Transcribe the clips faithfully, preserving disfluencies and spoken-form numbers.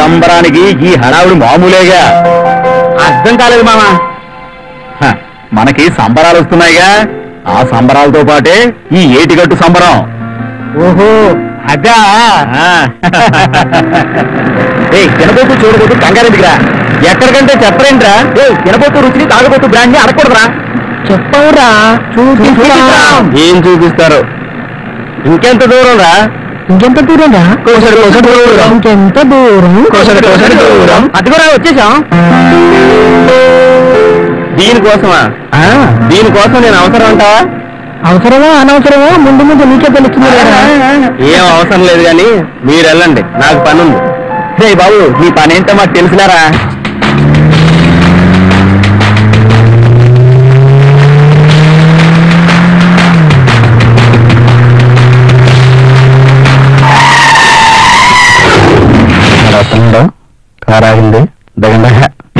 సంబరానికి ఈ హడావుడి మామూలేగా. అర్థం కాలేదు మామ. మనకి సంబరాలు వస్తున్నాయిగా, ఆ సంబరాలతో పాటే ఈ ఏటిగట్టు సంబరం. ఓహో అదా. ఏ తినబోతూ చూడబోతూ కంగారెందుకురా? ఎక్కడికంటే చెప్పరేంట్రా? ఏ తినబోతూ రుచిని తాగబోతూ బ్రాండ్ ని అడగకూడదురా? చెప్పవురా, చూపిస్తాం. ఏం చూపిస్తారు? ఇంకెంత దూరం రా? ఇంకెంత దూరం రా? కోసడి కోసడి దూరం. ఇంకెంత దూరం? కోసడి కోసడి దూరం. అదిగోరా వచ్చేసాం. దీనికోసమా? దీనికోసం నేను అవసరం అంటావా? అవసరమా అనవసరమా ముందు ముందు నీకే తెలుస్తుంది. ఏం అవసరం లేదు కానీ మీరు వెళ్ళండి, నాకు పని ఉంది. రే బాబు, నీ పని ఏంటో మాకు తెలిసినారా? వస్తుండో కారు ఆగింది, దిగండి.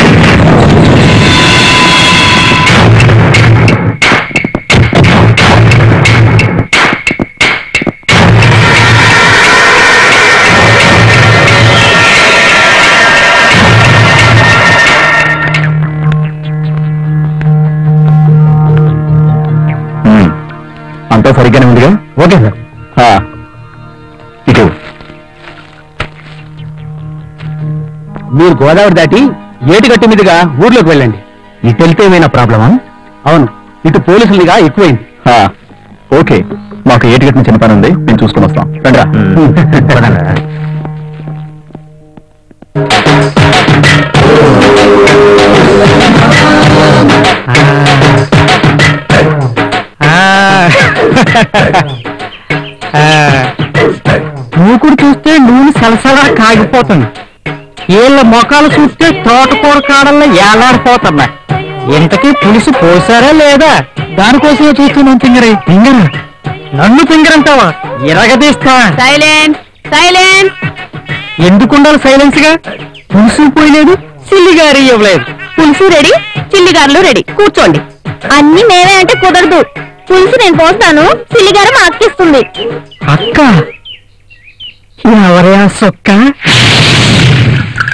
అంతా సరిగ్గానే ఉందిగా? Okay sir. ఇటు మీరు గోదావరి దాటి ఏటిగట్టు మీదుగా ఊర్లోకి వెళ్ళండి. ఇటు వెళ్తే ఏమైనా ప్రాబ్లమా? అవును, ఇటు పోలీసులుగా ఎక్కువైంది. ఓకే, మాకు ఏటిగట్టు చిన్న పని ఉంది, మేము చూసుకుని వస్తాం. రండిరా. మూకుడు చూస్తే నూనె సలసలా కాగిపోతుంది. వీళ్ళ మొఖాలు చూస్తే తోటకూర కాడల్లో ఏలాడిపోతున్నాయి. ఇంతకీ పులుసు పోసారా లేదా? దానికోసమే చూస్తున్నాం. తింగరే తింగరా, నన్ను తింగరంటావా? ఇరగదీస్తా. Silent silent. ఎందుకుండాలి సైలెన్స్ గా? పులుసు పోయలేదు, చిల్లిగారి ఇవ్వలేదు. పులుసు రెడీ, చిల్లిగారులు రెడీ. కూర్చోండి. అన్ని మేమే అంటే కుదరదు. పులుసు నేను పోస్తాను, చిల్లిగారు మా అక్కిస్తుంది. అక్క ఎవరయా సొక్క?